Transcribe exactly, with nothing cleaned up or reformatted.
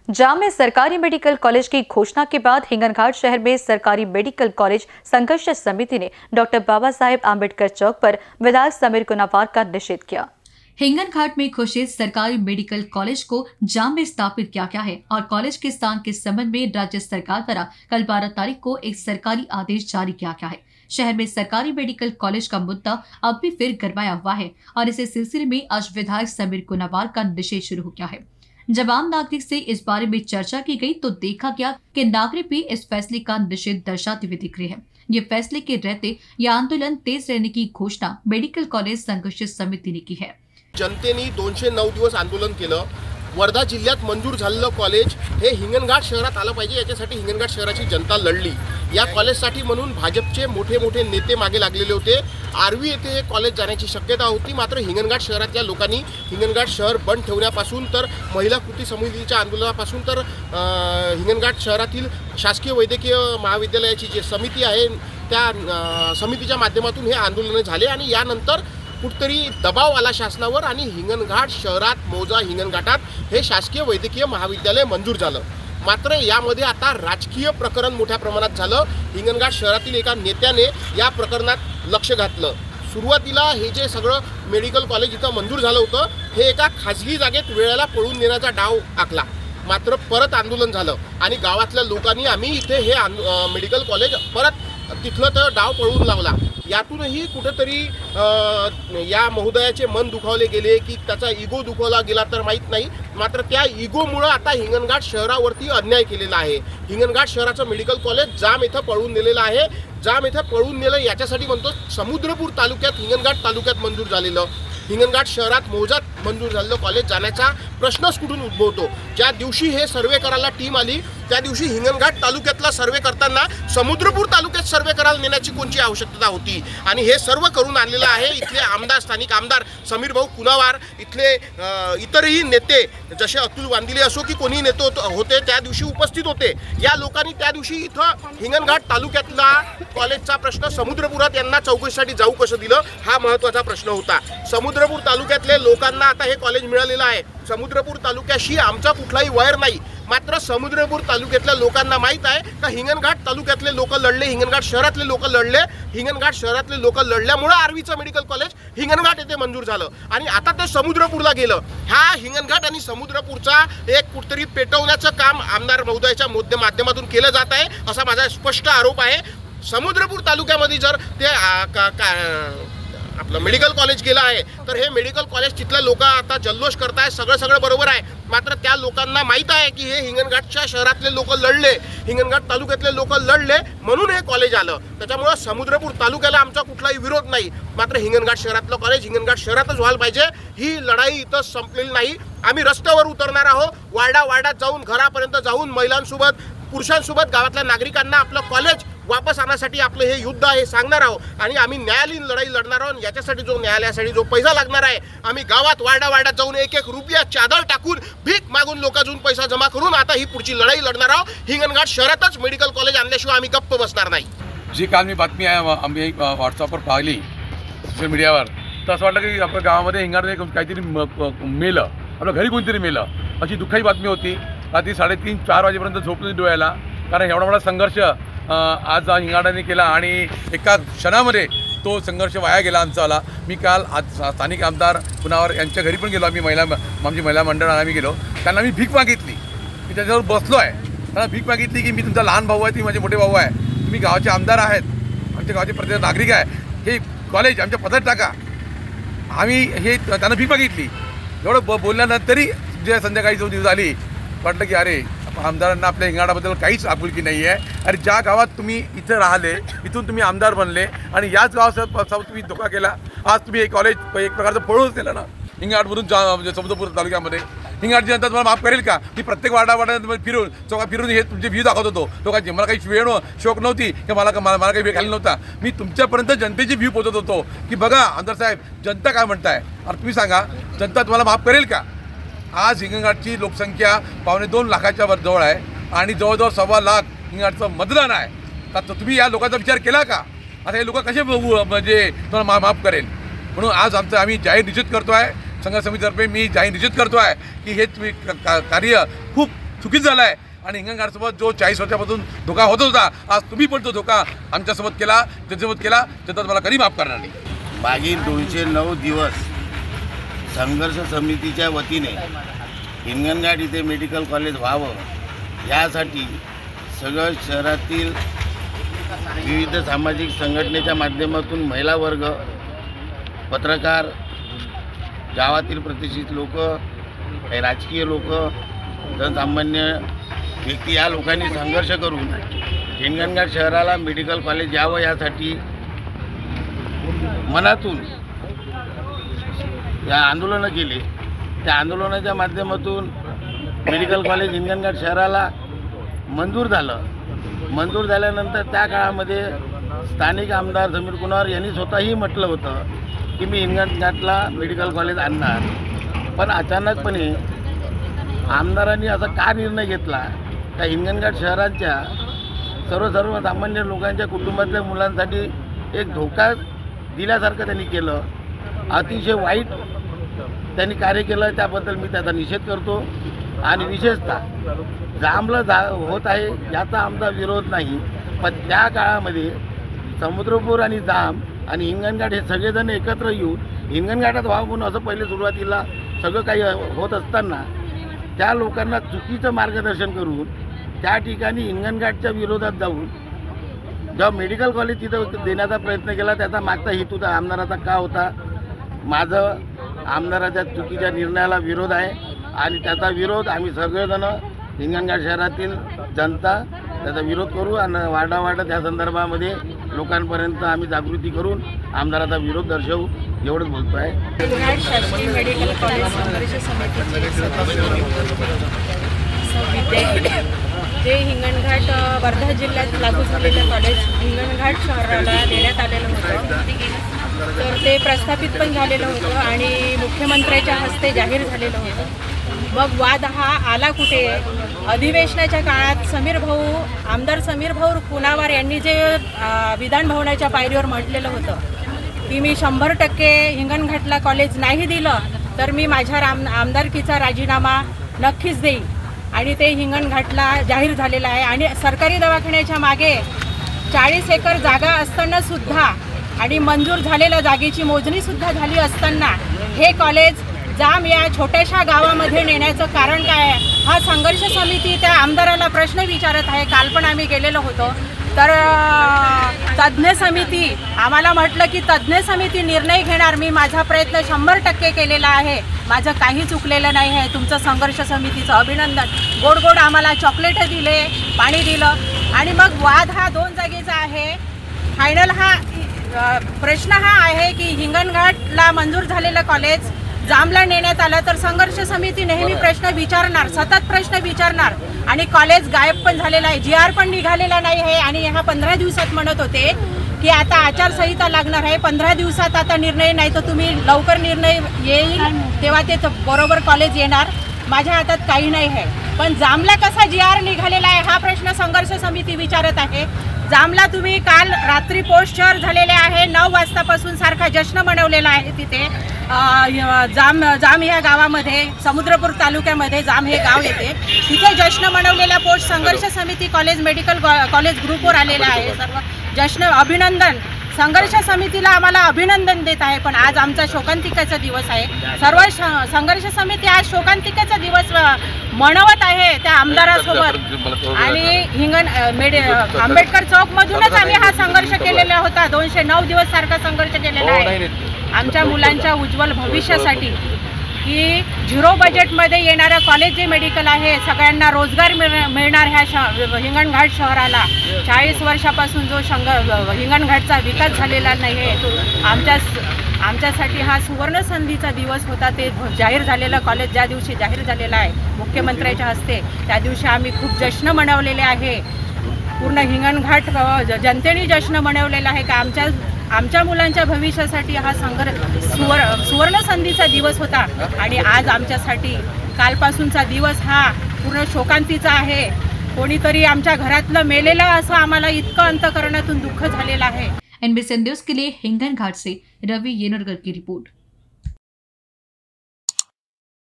जाम में सरकारी medical college की घोषणा के बाद हिंगनघाट शहर में सरकारी मेडिकल कॉलेज संघर्ष समिति ने डॉक्टर बाबा साहेब आम्बेडकर चौक पर विधायक समीर कुनावार का निषेध किया। हिंगनघाट में घोषित सरकारी मेडिकल कॉलेज को जाम में स्थापित किया गया है और कॉलेज के स्थान के संबंध में राज्य सरकार द्वारा कल बारह तारीख को एक सरकारी आदेश जारी किया गया है। शहर में सरकारी मेडिकल कॉलेज का मुद्दा अब भी फिर गरमाया हुआ है और इसी सिलसिले में आज विधायक समीर कुनावार का निषेध शुरू हो गया है। जब आम नागरिक से इस बारे में चर्चा की गई तो देखा गया कि नागरिक भी इस फैसले का निषेध दर्शाते हुए दिख रहे हैं। ये फैसले के रहते यह आंदोलन तेज रहने की घोषणा मेडिकल कॉलेज संघर्ष समिति ने की है। जनतेने दोनशे नऊ दिवस आंदोलन केलं। वर्धा जिल्ह्यात मंजूर झालेलं कॉलेज हे हिंगणघाट शहरात आलं पाहिजे याच्यासाठी हिंगणघाट शहराची जनता लढली। या कॉलेजसाठी म्हणून भाजपचे मोठे मोठे नेते मागे लागलेले होते। आरवी येथे हे कॉलेज जाण्याची शक्यता होती, मात्र हिंगणघाट शहरातल्या लोकांनी हिंगणघाट शहर बंद ठेवण्यापासून तर महिला कृती समितीच्या आंदोलनापासून तर हिंगणघाट शहरातील शासकीय वैद्यकीय महाविद्यालयाची जी समिती आहे त्या समितीच्या माध्यमातून हे आंदोलन झाले आणि यानंतर कुठतरी दबाव आला शासनावर आणि हिंगणघाट शहरात मौजा हिंगणघाटात हे शासकीय वैद्यकीय महाविद्यालय मंजूर झालं। मात्र यामध्ये आता राजकीय प्रकरण मोठ्या प्रमाणात झालं। हिंगणघाट शहरातील एका नेत्याने या प्रकरणात लक्ष घातलं। सुरुवातीला हे जे सगळं मेडिकल कॉलेज इथं मंजूर झालं होतं हे एका खाजगी जागेत वेळेला पळून नेण्याचा डाव आखला। मात्र परत आंदोलन झालं आणि गावातल्या लोकांनी आम्ही इथे हे मेडिकल कॉलेज परत तिथलं तर डाव पळवून लावला। यातूनही कुठेतरी या महोदयाचे मन दुखावले गेले की त्याचा इगो दुखावला गेला तर माहीत नाही, मात्र त्या इगोमुळे आता हिंगणघाट शहरावरती अन्याय केलेला आहे। हिंगणघाट शहराचं मेडिकल कॉलेज जाम इथं पळवून नेलेलं आहे। जाम इथं पळवून नेलं याच्यासाठी म्हणतो समुद्रपूर तालुक्यात हिंगणघाट तालुक्यात मंजूर झालेलं हिंगणघाट शहरात मौजात मंजूर झालेलं कॉलेज जाण्याचा प्रश्नच कुठून उद्भवतो। ज्या दिवशी हे सर्वे करायला टीम आली त्या दिवशी हिंगणघाट तालुक्यातला सर्वे करताना समुद्रपूर तालुक्यात सर्वे करायला नेण्याची कोणती आवश्यकता होती आणि हे सर्व करून आणलेलं आहे। इथले आमदार स्थानिक आमदार समीर भाऊ कुनावार, इथले इतरही नेते जसे अतुल वांदिले असो की कोणी नेते होते त्या दिवशी उपस्थित होते। या लोकांनी त्या दिवशी इथं हिंगणघाट तालुक्यातला कॉलेजचा प्रश्न समुद्रपुरात यांना चौकशीसाठी जाऊ कसं दिलं हा महत्त्वाचा प्रश्न होता। समुद्रपूर तालुक्यातले लोकांना आता हे कॉलेज मिळालेलं आहे। समुद्रपूर तालुक्याशी आमचा कुठलाही वैर नाही, मात्र समुद्रपूर तालुक्यातल्या लोकांना माहीत आहे का हिंगणघाट तालुक्यातले लोक लढले, हिंगणघाट शहरातले लोक लढले। हिंगणघाट शहरातले लोक लढल्यामुळे आरवीचं मेडिकल कॉलेज हिंगणघाट येथे मंजूर झालं आणि आता ते समुद्रपूरला गेलं। हा हिंगणघाट आणि समुद्रपूरचा एक कुठतरी पेटवण्याचं काम आमदार महोदयाच्या माध्यमातून केलं जात आहे असा माझा स्पष्ट आरोप आहे। समुद्रपूर तालुक्यामध्ये जर ते आपलं मेडिकल कॉलेज गेलं आहे तर हे मेडिकल कॉलेज तिथले लोक आता जल्लोष करताय, सगळं सगळं बरोबर आहे, मात्र त्या लोकांना माहीत आहे की हे हिंगणघाटच्या शहरातले लोक लढले, हिंगणघाट तालुक्यातले लोक लढले म्हणून हे कॉलेज आलं। त्याच्यामुळे समुद्रपूर तालुक्याला आमचा कुठलाही विरोध नाही, मात्र हिंगणघाट शहरातलं कॉलेज हिंगणघाट शहरातच व्हायला पाहिजे। ही लढाई इथं संपलेली नाही। आम्ही रस्त्यावर उतरणार आहोत, वार्डा वार्डात जाऊन घरापर्यंत जाऊन महिलांसोबत पुरुषांसोबत गावातल्या नागरिकांना आपलं कॉलेज वापस आणण्यासाठी आपलं हे युद्ध आहे सांगणार आहोत आणि आम्ही न्यायालयीन लढाई लढणार आहोत। याच्यासाठी जो न्यायालयासाठी जो पैसा लागणार आहे आम्ही गावात वार्डा वार्डात जाऊन एक एक रुपया चादर टाकून भीक मागून लोकांजून पैसा जमा करून आता ही पुढची लढाई लढणार आहोत। हिंगणघाट शहरातच मेडिकल कॉलेज आणल्याशिवाय आम्ही गप्प बसणार नाही। जी काल मी बातमी आहे आम्ही व्हॉट्सअपवर पाहिली सोशल मीडियावर तर असं वाटलं की आपल्या गावामध्ये हिंगणघाट काहीतरी मेलं, आपल्या घरी कोणतरी मेलं अशी दुःखाची बातमी होती। रात्री साडेतीन चार वाजेपर्यंत झोपली डोळ्याला, कारण एवढा मोठा संघर्ष आज हिंगणघाटाने केला आणि एका क्षणामध्ये तो संघर्ष वाया गेला आमचावाला। मी काल आज स्थानिक आमदार कुनावार यांच्या घरी पण गेलो, आम्ही महिला आमची महिला मंडळाने आम्ही गेलो, त्यांना मी भीक मागितली। मी त्याच्यावर बसलो आहे, त्यांना भीक मागितली की मी तुमचा लहान भाऊ आहे, तुम्ही माझे मोठे भाऊ आहे, तुम्ही गावाचे आमदार आहेत, आमच्या गावाचे प्रत्येक नागरिक आहे, हे कॉलेज आमच्या पदरात टाका। आम्ही हे त्यांना भीक मागितली। एवढं ब बोलल्यानंतरही जे संध्याकाळी जो दिवस आली वाटलं की अरे आमदारांना आपल्या हिंगणाबद्दल काहीच आपुलकी नाही आहे। अरे ज्या गावात तुम्ही इथं राहिले, इथून तुम्ही आमदार बनले आणि याच गावासोबत तुम्ही धोका केला, आज तुम्ही हे कॉलेज एक प्रकारचं पळूनच नेलं ना हिंगणघाटमधून जा समुद्रपूर तालुक्यामध्ये। हिंगणघाटची जनता तुम्हाला माफ करेल का? मी प्रत्येक वार्डा वार्डात फिरून चौका फिरून हे तुमचे व्ह्यू दाखवत होतो लोकांची। मला काही वेळ शोक नव्हती की मला मला मला काही वेळ खाली नव्हता, मी तुमच्यापर्यंत जनतेची व्ह्यू पोहोचत होतो की बघा आमदार साहेब जनता काय म्हणताय। अरे तुम्ही सांगा जनता तुम्हाला माफ करेल का? आज हिंगणघाटची लोकसंख्या पावणे दोन लाखाच्या वर जवळ आहे आणि जवळजवळ सव्वा लाख हिंगणघाटचं मतदान आहे। तर तुम्ही या लोकांचा विचार केला का? आता हे लोक कसे म्हणजे तुम्हाला मा माफ करेल? म्हणून आज आमचं आम्ही जाहीर निश्चित करतो आहे, संघ समितीतर्फे मी जाहीर निश्चित करतो आहे की हे तुम्ही कार्य खूप चुकीचं झालं आहे आणि हिंगणघाटसोबत जो चाळीस वर्षापासून धोका होत होता, आज तुम्ही पण तो धोका आमच्यासोबत केला, त्याच्यासोबत केला, त्याच्यात मला कधी माफ करणार नाही। मागील दोनशे नऊ दिवस संघर्ष समितीच्या वतीने हिंगणघाट इथे मेडिकल कॉलेज व्हावं यासाठी सगळं शहरातील विविध सामाजिक संघटनेच्या माध्यमातून महिला वर्ग, पत्रकार, गावातील प्रतिष्ठित लोक, राजकीय लोक, जनसामान्य व्यक्ती या लोकांनी संघर्ष करून हिंगणघाट शहराला मेडिकल कॉलेज यावं यासाठी मनातून या आंदोलनं केली। त्या आंदोलनाच्या माध्यमातून मेडिकल कॉलेज हिंगणघाट शहराला मंजूर झालं। मंजूर झाल्यानंतर त्या काळामध्ये स्थानिक आमदार समीर कुणावर यांनी स्वतःही म्हटलं होतं की मी हिंगणघाटला मेडिकल कॉलेज आणणार, पण अचानकपणे आमदारांनी असा का निर्णय घेतला का हिंगणघाट शहराच्या सर्व सर्वसामान्य लोकांच्या कुटुंबातल्या मुलांसाठी एक धोका दिल्यासारखं त्यांनी केलं। अतिशय वाईट त्यांनी कार्य केलं, त्याबद्दल मी त्याचा निषेध करतो। आणि विशेषतः जामला जा होत आहे याचा आमचा विरोध नाही, पण त्या काळामध्ये समुद्रपूर आणि जाम आणि हिंगणघाट हे सगळेजण एकत्र येऊन हिंगणघाटात व्हावं म्हणून असं पहिले सुरुवातीला सगळं काही होत असताना त्या लोकांना चुकीचं मार्गदर्शन करून त्या ठिकाणी हिंगणघाटच्या विरोधात जाऊन जेव्हा मेडिकल कॉलेज तिथं देण्याचा प्रयत्न केला, त्याचा मागचा हेतू त्या आमदाराचा का होता? माझं आमदाराच्या चुकीच्या निर्णयाला विरोध आहे आणि त्याचा विरोध आम्ही सगळेजण हिंगणघाट शहरातील जनता त्याचा विरोध करू आणि वाडावाडा त्या संदर्भामध्ये लोकांपर्यंत आम्ही जागृती करून आमदाराचा विरोध दर्शवू, एवढंच बोलतो आहे। हिंगणघाट शासकीय मेडिकल कॉलेज संघर्ष समितीचे सदस्य जे हिंगणघाट वर्धा जिल्ह्यात लागू झालेलं कॉलेज हिंगणघाट शहराला देण्यात आलेलं होतं, तर ते प्रस्थापित पण झालेलं होतं आणि मुख्यमंत्र्याच्या हस्ते जाहीर झालेलं होतं। मग वाद हा आला कुठे? अधिवेशनाच्या काळात समीर भाऊ आमदार समीर भाऊ कुणावार यांनी जे विधान भवनाच्या पायरीवर म्हटलेलं होतं की मी शंभर टक्के हिंगणघाटला कॉलेज नाही दिलं तर मी माझ्या आम आमदारकीचा राजीनामा नक्कीच देईन, आणि ते हिंगणघाटला जाहीर झालेलं आहे। आणि सरकारी दवाखान्याच्या मागे चाळीस एकर जागा असताना सुद्धा आणि मंजूर झालेल्या जागेची मोजणीसुद्धा झाली असताना हे कॉलेज जाम या छोट्याशा गावामध्ये नेण्याचं कारण काय आहे? हा संघर्ष समिती त्या आमदाराला प्रश्न विचारत आहे। काल पण आम्ही गेलेलो होतो, तर तज्ज्ञ समिती आम्हाला म्हटलं की तज्ज्ञ समिती निर्णय घेणार, मी माझा प्रयत्न शंभर टक्के केलेला आहे, माझं काही चुकलेलं नाही आहे, तुमचं संघर्ष समितीचं अभिनंदन। गोड गोड आम्हाला चॉकलेट दिले, पाणी दिलं, आणि मग वाद हा दोन जागेचा आहे। फायनल हा प्रश्न हा आहे की हिंगणघाटला मंजूर झालेलं कॉलेज जामला नेण्यात आलं तर संघर्ष समिती नेहमी प्रश्न विचारणार, सतत प्रश्न विचारणार, आणि कॉलेज गायब पण झालेला आहे, जी आर पण निघालेला नाही आहे। आणि ह्या पंधरा दिवसात म्हणत होते की आता आचारसंहिता लागणार आहे, पंधरा दिवसात आता निर्णय नाही तर तुम्ही लवकर निर्णय येईल तेव्हा ते बरोबर कॉलेज येणार। माझ्या हातात काही नाही आहे, पण जामला कसा जी आर निघालेला आहे हा प्रश्न संघर्ष समिती विचारत आहे। जामला तुम्ही काल रात्री पोस्टचर झालेले आहे, नऊ वाजतापासून सारखा जश्न मनवलेला आहे तिथे जाम जाम ह्या गावामध्ये, समुद्रपूर तालुक्यामध्ये जाम हे गाव येते, तिथे जश्न मनवलेल्या पोस्ट संघर्ष समिती कॉलेज मेडिकल कॉलेज ग्रुपवर आलेला आहे। सर्व जश्न अभिनंदन संघर्ष समितीला आम्हाला अभिनंदन देत आहे, पण आज आमचा शोकांतिकेचा दिवस आहे। सर्व संघर्ष समिती आज शोकांतिकेचा दिवस मनवत आहे त्या आमदारासोबत। आणि हिंगण मेड आंबेडकर चौकमधूनच आम्ही हा संघर्ष केलेला होता, दोनशे नऊ दिवस सारखा संघर्ष केलेला आहे आमच्या मुलांच्या उज्ज्वल भविष्यासाठी, की झिरो बजेटमध्ये येणारं कॉलेज जे मेडिकल आहे, सगळ्यांना रोजगार मिळणार ह्या श हिंगणघाट शहराला। चाळीस वर्षापासून जो शंग हिंगणघाटचा विकास झालेला नाही आहे, आमच्या आमच्यासाठी हा सुवर्ण संधीचा दिवस होता। ते जाहीर झालेलं कॉलेज ज्या दिवशी जाहीर झालेलं आहे मुख्यमंत्र्याच्या हस्ते, त्या दिवशी आम्ही खूप जश्न मनवलेले आहे, पूर्ण हिंगणघाट जनतेने जश्न मनवलेला आहे का आमच्या आमच्या मुलांच्या भविष्यासाठी हा संघर्ष सुवर्ण सुवर्ण संधीचा दिवस होता। आणि आज आमच्यासाठी कालपासूनचा दिवस हा पूर्ण शोकांतीचा आहे। कोणीतरी आमच्या घरातलं मेलेलं असं आम्हाला इतकं अंतःकरणातून दुःख झालेलं आहे। एनबीसी न्यूज़ के लिए हिंगणघाट से रवि येनुरकर की रिपोर्ट।